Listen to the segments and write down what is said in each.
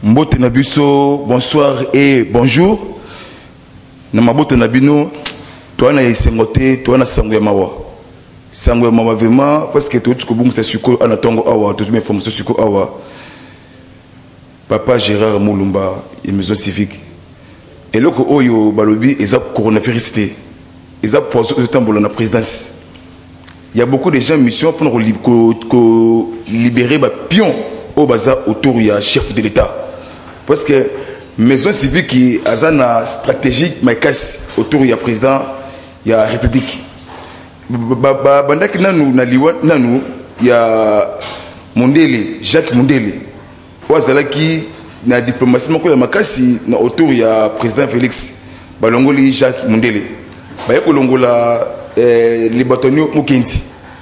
Mbote Nabiso, bonsoir et bonjour. Namabote Nabino, toi na yesengote, toi na sangwe mawa. Sangwe mawa vraiment parce que tout ce que vous savez sur quoi anatongo awa, tout mes informations sur quoi awa. Papa Gérard Moulumba, et maison civique. Et là que oyo balobi, ils ont coronavirus, ils ont posé le temps pour la présidence. Il y a beaucoup de gens en mission pour libérer les pions au bazar autour du chef de l'État. Parce que maison civique qui a une stratégie autour du président, il y a la République. Il y a Mondele, Jacques Mondele. Qui na diplomatie autour du président Félix. Balongoli Jacques Mondele. Les bâtonniers Mukendi.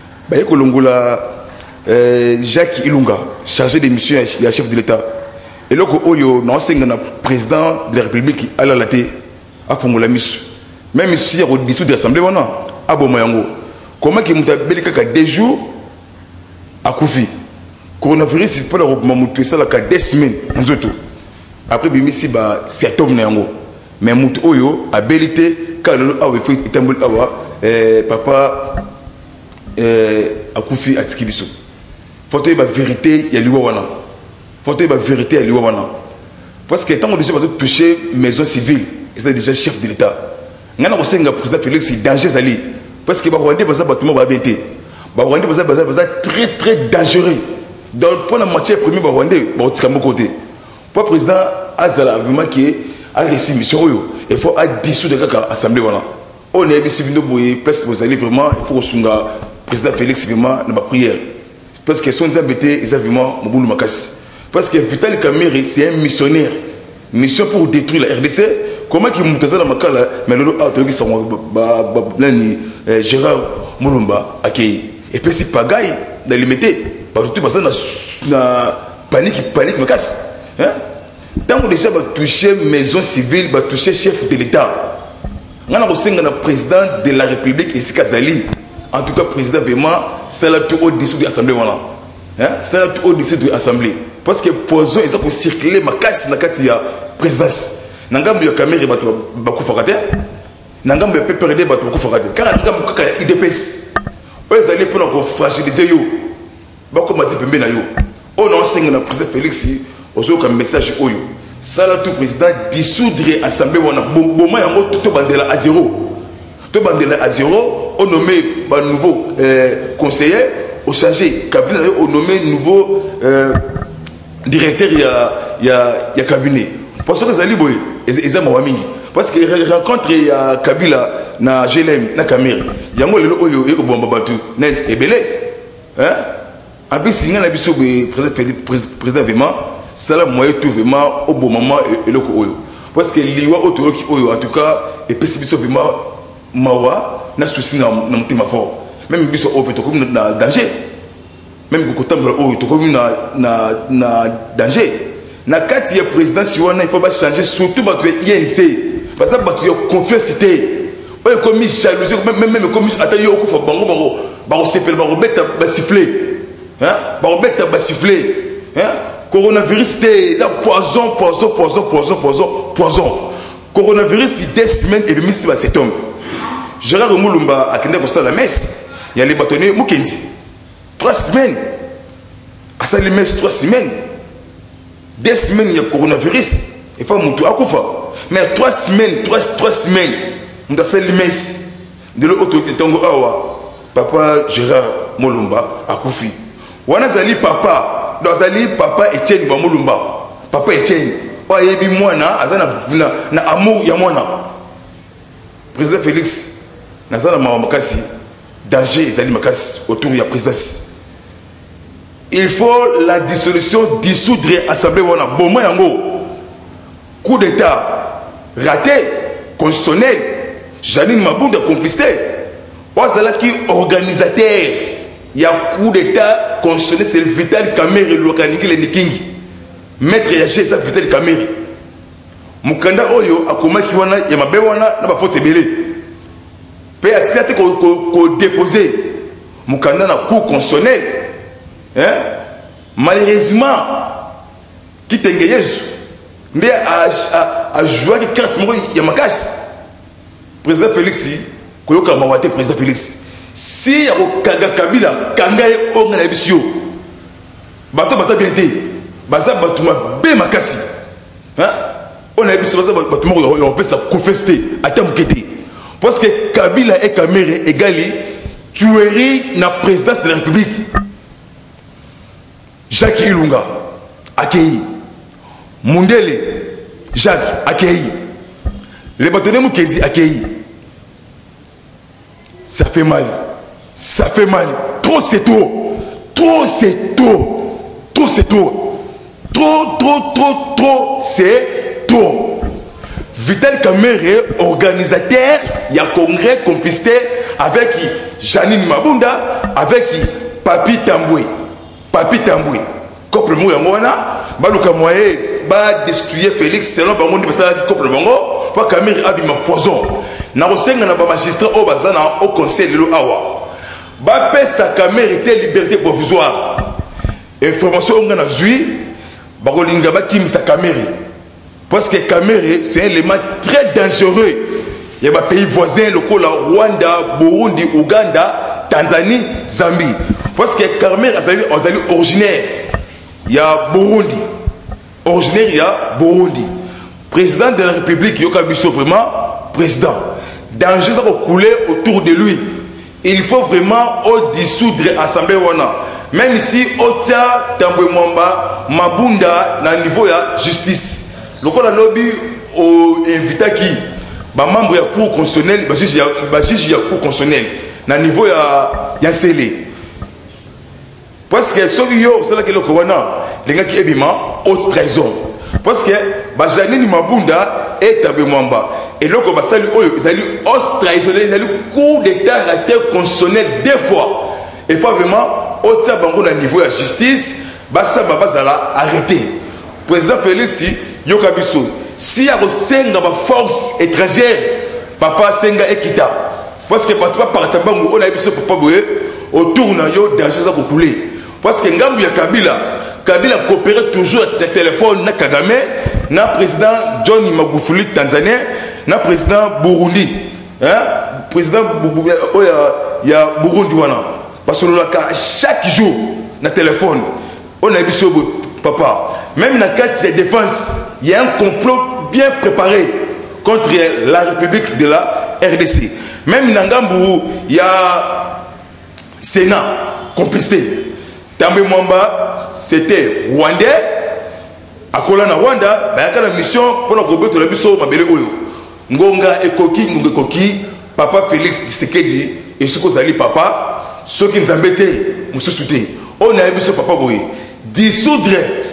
Jacques Ilunga, chargé des missions et chef de l'État. Et là, le président de la République a la tête à Fongola Miss. Même si il y a des de l'Assemblée, comment il y a des jours à Koufi. Coronavirus, il faut le ça la 2 semaines. Après, c'est un homme. Mais Moutou Oyo a belité quand il fait papa Akoufi Atikibiso. Faut que la vérité, il y a l'Iwawana. Faut que la vérité, il y a l'Iwawana. Parce que tant qu'on déjà touché maison civile, c'est déjà chef de l'État. Nous avons aussi un président Félix qui est dangereux. Parce que les Rwandais sont très très dangereux. Donc pour la matière première, les Rwandais sont de côté. Pour le président Azala, vraiment qui a réussi mission, il faut dissoudre l'Assemblée. On est ici, vous allez vraiment, il faut que le président Félix vraiment dans ma prière. Parce que son embêté, ils ont vraiment mon boulot makasi. Parce que Vital Kamerhe, c'est un missionnaire. Mission pour détruire la RDC. Comment il monte ça dans ma cala, mais le Gérard Moulumba accueilli. Et puis si pagaille, dans les métiers, partout parce que na panique makasi. Tant que déjà va toucher maison civile, va toucher chef de l'État. On a aussi un président de la République ici Kazali. En tout cas, président vraiment, c'est la tout au-dessus de l'Assemblée. C'est la tout au-dessus de l'Assemblée. Parce que poison, ils ont circulé ma casse dans la présidence. Nangam de caméra bakou farate. Nangam de PPRD bakou farate. Car nangam kaka IDPS. Ils allaient pour nous fragiliser yo. Bakou m'a dit pembe na yo. On a enseigné le président Félix aux comme message oyo. Ça la tout président dissoudre l'Assemblée. On a bon tout bandela à zéro. Tout bandela à zéro. On nommé un nouveau conseiller, au changé cabinet, on nommé nouveau directeur il y a cabinet. Parce que ça libre, ils ont mingi. Parce qu'il rencontre Kabila na GLM na Camille. Il y a moi le oyo et bomba batu. Nen ebele. Hein? Abi singa na biso président vraiment, ça la moyen tout vraiment au bon moment et le oyo. Parce que liwa autour qui oyo en tout cas et biso vraiment mawa na souci na mutima fort. Même biso o peut comme na danger. Même ko tamba o to comme na danger. Na kati ya président siwana il faut pas changer surtout batu INC parce que batu confiance cité. O comme jalousie même comme atayo ko fa bango ba sepel ba robeta ba siffler. Hein? Ba robeta ba siffler. Hein? Coronavirus c'est poison. Coronavirus 2 semaines et demi si va cet homme. Gérard Moulumba a kende ko la messe. Il y a les bâtonniers Mukendi. 3 semaines. À ça les messes 3 semaines. 2 semaines il y a coronavirus. Il faut monter à Koufa. Mais 3 semaines, 3 semaines. On a ça les messes. De l'autre côté Tongo Awa. Papa Gérard Moulumba a Koufi. Wana zali papa. Dans zali papa Etienne Moulumba. Papa Etienne. Oyebi mwana azana na amour ya mwana. Président Félix Nazana Makasi, danger Zali Makasi autour de la présidence. Il faut la dissolution, dissoudre l'Assemblée. Bon, moi, coup d'État raté, constitutionnel, Janine Mabounda complicité. Ouazala qui organisateur, il y a coup d'État constitutionnel, c'est le Vital Kamerhe, le localité, le Nikingi. Maître Yaché, c'est Vital Kamerhe. Mukanda Oyo, Akoma Kiwana, Yamabewana, n'a pas faute belé. Paix à ce qu'on déposé Mukanda na cour constitutionnel. Malheureusement, qui tenge Yesu mais a joué que carte moko ya makasi président Félix koyoka mawate président Félix si ya okaga Kabila kanga ye onga na bisio bato basa bien te basa bato mabe makasi hein on a bisio basa bato moko on peut ça confesser attends mukete parce que Kabila et Kamere égali tuerie na présidence de la République Jacques Ilunga accueilli Mundele Jacques accueilli les bâtonnets Mukendi accueilli. Ça fait mal, trop c'est trop, trop c'est trop, trop c'est trop, trop c'est trop. Vital Kamerhe, organisateur, il y a congrès complicité avec Janine Mabunda, avec Papi Tamboué. Couple mou yangona, baluka moye, ba destruire Félix selon bangondi parce que couple bango, pas Kamerhe abima poison. Na osenga na ba magistrat au bazana au conseil de l'Oawa. Ba pesa Kamerhe liberté provisoire. Information on a zui, ba kolinga ba kimisa Kamerhe. Parce que Kamerhe c'est un élément très dangereux. Il y a des pays voisins, le Rwanda, Burundi, Ouganda, Tanzanie, Zambie. Parce que Kamerhe est originaire. Il y a Burundi. Originaire, il y a Burundi. Président de la République, Yokabiso vraiment président. Danger ça va couler autour de lui. Il faut vraiment dissoudre l'Assemblée wana. Même si Otia Tambwe Mwamba Mabunda na niveau ya justice. Le coup la lobby au invité qui ba membre ya cour constitutionnelle ba juge ya cour constitutionnelle na niveau ya scellé. Parce que ceux qui ont cela que le corona les gars qui ebima haute trahison. Parce que ba Janine Mabunda et Tambwe Mwamba et donc ba salut ils allaient haute trahison ils allaient coup d'état raté constitutionnel deux fois. Il faut vraiment haute bango na niveau ya justice ba ça ba bazala arrêter. Président Félix Yokabiso, si y a une force étrangère, papa Senga Ekita. Parce que papa partabango, on a vu ce papa boué, autour de yo danger ça pour couler. Parce que Ngambu ya Kabila coopère toujours avec le téléphone na Kagame, na président John Magufuli Tanzanien, na président Burundi. Hein? Président ya Burundi wana. Parce que chaque jour na téléphone, on a vu ce papa. Même dans le cadre de défense, il y a un complot bien préparé contre la République de la RDC. Même dans Gambou, il y a Sénat, complicité. Tambwe Mwamba, c'était Rwandais. À Kolana Rwanda, il y a une mission pour la mission Mabele Oyo. Ngonga Ekoki, Papa Félix Tshisekedi, et ce que vous allez, papa, ceux qui nous embêtaient, nous soutiennent. On a vu ce papa Boye. Dissoudre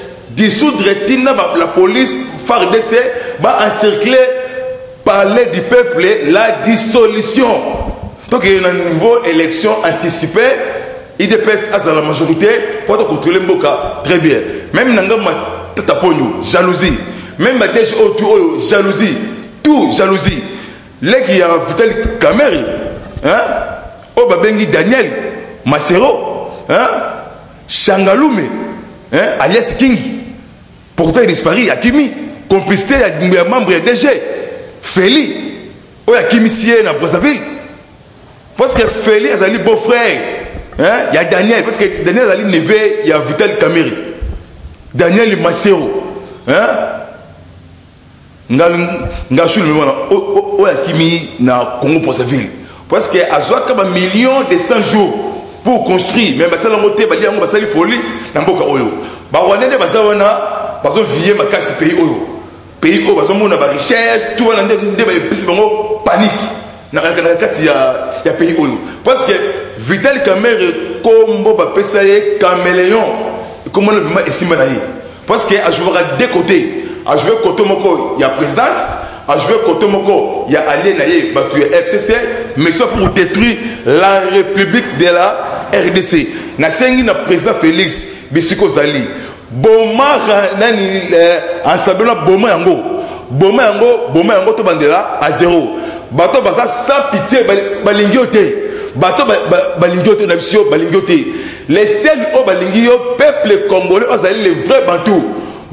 la police FARDC va encercler parler du peuple la dissolution. Donc il y a un niveau élection anticipée, IDPS a la majorité pour contrôler Mboka très bien. Même Nangama Tataponyo, jalousie. Même Badej Otu, jalousie. Tout jalousie. Là qui a Vital Kamerhe, hein, Obabengi Daniel Macero, hein, Changalume, hein, alias King. Pourtant il disparaît, Akimi, complicité, il y a membre DG, Feli, ou Akimi Sié dans Brazzaville. Parce que Feli est un beau-frère, il y a Daniel, parce que Daniel est un neveu, il y a Vital Kamerhe, Daniel Macero, Ngachou, ou Akimi dans Congo Brazzaville. Parce que à Zoua, comme 1 million de 100 jours pour construire, même si on a monté, il y a une folie dans Mboka Oyo. Rwanda de Bazawana, parce que vient ma casse pays Oyo. Pays Oyo, parce que mon richesse, tout le monde a panique. Dans le pays Oyo. Parce que Vital Kamerhe, comme Boba Pesaye, caméléon, comment le vivement est si mal. Parce qu'à jouer à deux côtés. À jouer côté Moko, il y a présidence. À jouer côté Moko, il y a Allié Naye, battu FCC, mais ça pour détruire la République de la RDC. Nasengi na président Félix Bisiko Zali. Boma nani ensemble na boma yango to bandela à zéro. Bato basa sans pitié balingiote. Bato balingiote na bisio balingiote. Les seuls au balingio peuple congolais ozali les vrais bantous.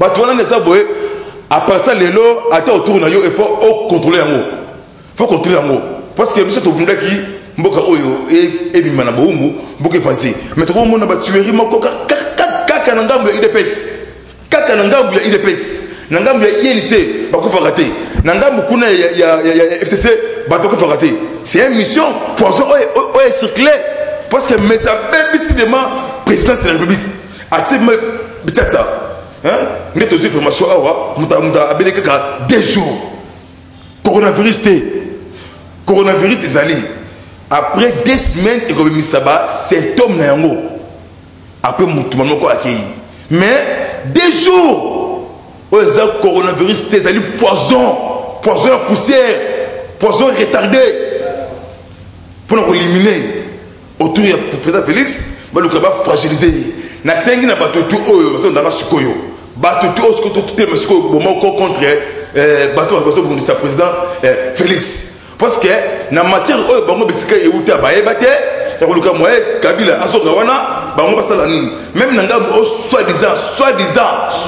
Batouana ne saboye à partir de là attends autour na yo il faut contrôler en haut. Faut contrôler en haut parce que monsieur Tobunda qui mboka oyo et bimana boumbu mboka effacé. Mais tout le monde na tuerie moko kaka na ngambu ya IDPS. Kaka na ngambu ya IDPS. Na ngambu ya INC bakufa raté. Na ngambu kuna ya FCC bakufa raté. C'est une mission poison est circulé parce que mais ça même décidément président de la République a t il ça hein mais tous informations awa muta abeleka ka 2 jours coronavirus est allé après 2 semaines et comme misaba symptômes na yango après mutu moko akei mais 2 jours oza coronavirus est allé poison poussière poison retardé pour nous éliminer autour du président Félix, nous avons fragilisé. Nous avons na batutu oyo, nous avons sukoyo. Batutu oyo, tout est contre batutu oyo, le président Félix. Parce que na matière oyo, bango besika yeuta bae bate, ya koluka moye Kabila asoka wana, bango basala nini. Même nanga soi-disant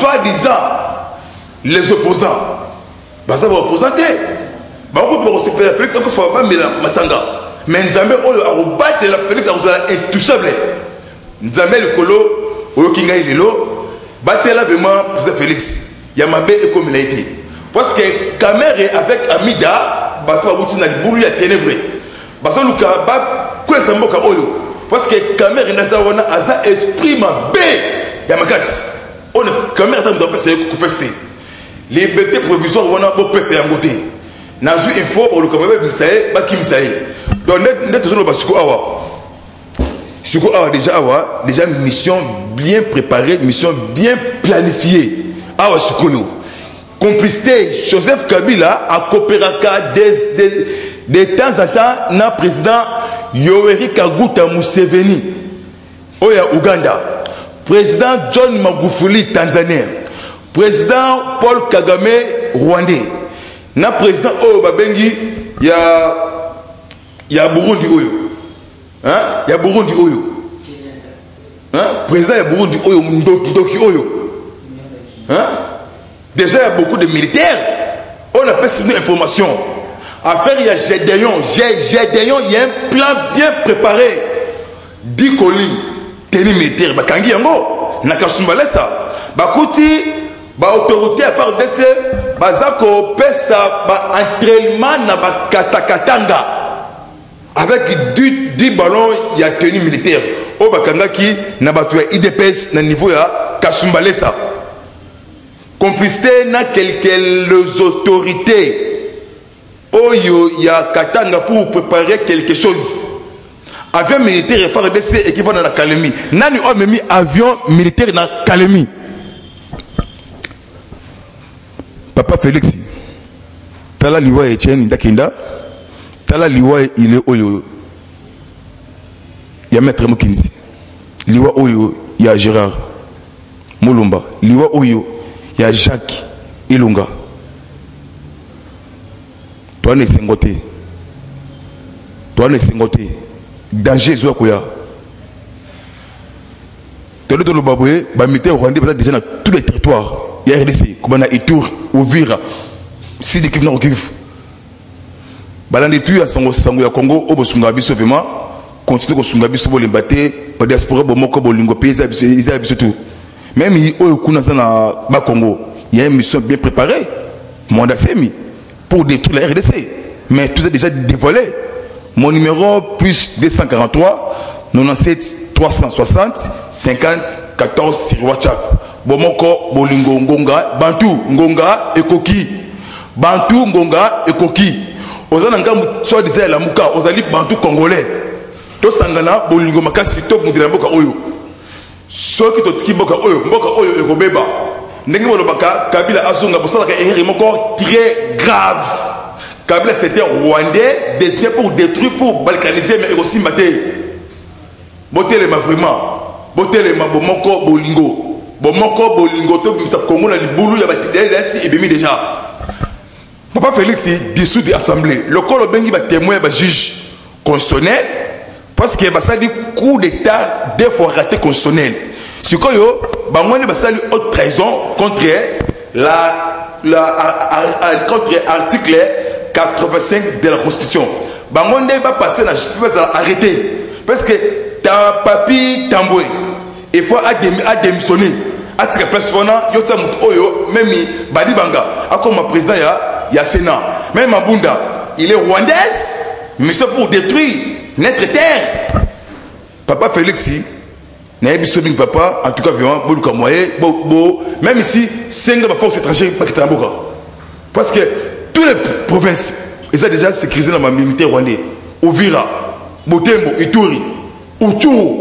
les opposants. Basa va représenter. Bango pour se faire Félix, il faut pas mettre masanga. Mais Nzambe oyo a battre la Félix a intouchable. Nzambe le kolo oyo kinga ilelo batela vraiment président Félix. Yamabe et comme il a été. Parce que Kamere avec Amida bato abuti na libulu ya ténébreux. Baso luka ba ko samboka oyo. Parce que Kamere na sawana aza esprit mabe ya makasi. On Kamere ça doit passer ku fester. Liberté provisoire wana bo pesa ya ngote. Nazu info pour le Kamere misae ba ki misae. Donc, déjà mission bien préparée, mission bien planifiée. Complicité, Joseph Kabila a coopéré de temps en temps na président Yoweri Kaguta Museveni, Oya Uganda, président John Magufuli Tanzania, président Paul Kagame Rwandais, na président Oyo Babengi ya Burundi oyo. Hein? Ya Burundi oyo. Hein? Président ya Burundi oyo Ndoki oyo. Hein? Déjà il y a beaucoup de militaires. On a fait une information. Affaire il y a Gédéon, il y a un plan bien préparé. 10 colis tenue militaire bakangi yango nakasumbala ça. Bakuti ba autorité affaire d'essai bazako pesa ba entraînement na ba katakatanga. Avec 10 ballons, il y a tenue militaire. Au Bakangaki, n'a pas IDPS, n'a niveau ya Kasumbalesa. Complicité n'a quelques autorités. Oh, il y a Katanga pour préparer quelque chose. Avion militaire et FARDC et qui va dans la Calémie. Nani a mis avion militaire dans la Calémie. Papa Félix, Tala Liwa et Etienne Dakinda. Tala liwa il est oyo ya maître Mokinzi liwa oyo ya Gérard Mulumba liwa oyo ya Jacques Ilunga toi ne sengote danger zo koya tolo tolo baboué ba militaire rwandais déjà dans tous les territoires ya RDC comme na Ituri Uvira Sidi Kivu na Kivu balandi tu ya sango ya Congo o bosunga biso vraiment continue ko sunga biso bolembate ba diaspora bomoko bolingo pesa biso tout même o kuna na ba Congo il y a une mission bien préparée Mwanda Semi pour détruire la RDC mais tout est déjà dévoilé mon numéro plus 243 97 360 50 14 sur WhatsApp bomoko bolingo ngonga bantu ngonga ekoki Ozana ngamu soit disait la muka ozali bantu congolais to sangana bolingo makasi to mudira mboka oyo soki to tiki mboka oyo ekobeba ndenge bolobaka Kabila azunga bosala ka erreur moko très grave. Kabila c'était rwandais destiné pour détruire pour balkaniser mais aussi mater botelema vraiment botelema bomoko bolingo to bimisa Congo na libulu ya batidesi ebimi déjà. Papa Félix dissout de l'Assemblée. Le col bengi va témoin va juge constitutionnel parce que ça dit coup d'état des fois raté constitutionnel. Ce que yo, bangone basali haute trahison contre contre l'article 85 de la Constitution. Bangone va passer la justice, va arrêter. Parce que ta papi tamboué, il faut démissionner. À cette place, même Badi Banga, comme ma président, il y a Sénat. Même Mabunda, il est rwandaise, mais c'est pour détruire notre terre. Papa Félix, papa, en tout cas, même ici, c'est une force étrangère qui est parce que toutes les provinces, ils ont déjà sécurisé dans ma militaire rwandais. Ouvira, Botembo, Ituri, Uturu,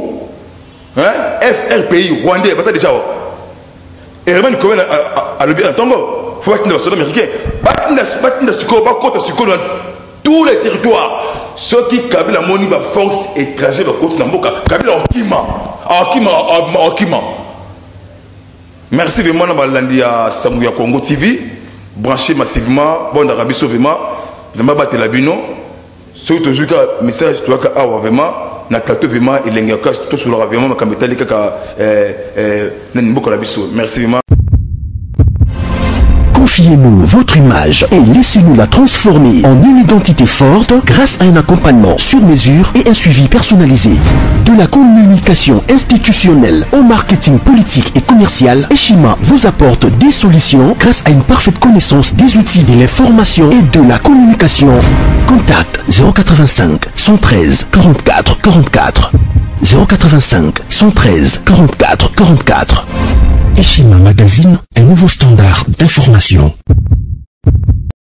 FRPI, rwandais, parce que déjà. Et vraiment, quand même, à le bien entendre, il faut que les soldats américains, tous les territoires, ceux qui ont la monnaie, la force étrangère, la côte, la Okima. Merci vraiment à Samouya Congo TV, branché massivement, bon d'Arabie Saoudite, Zamba Telabino, ceux qui ont un message, tu vois, vraiment, na plateau vraiment, il y a tout sur le vraiment, comme il merci vraiment. Confiez-nous votre image et laissez-nous la transformer en une identité forte grâce à un accompagnement sur mesure et un suivi personnalisé. De la communication institutionnelle au marketing politique et commercial, Eshima vous apporte des solutions grâce à une parfaite connaissance des outils de l'information et de la communication. Contact 085 113 44 44 085 113 44 44. Eshima Magazine, un nouveau standard d'information.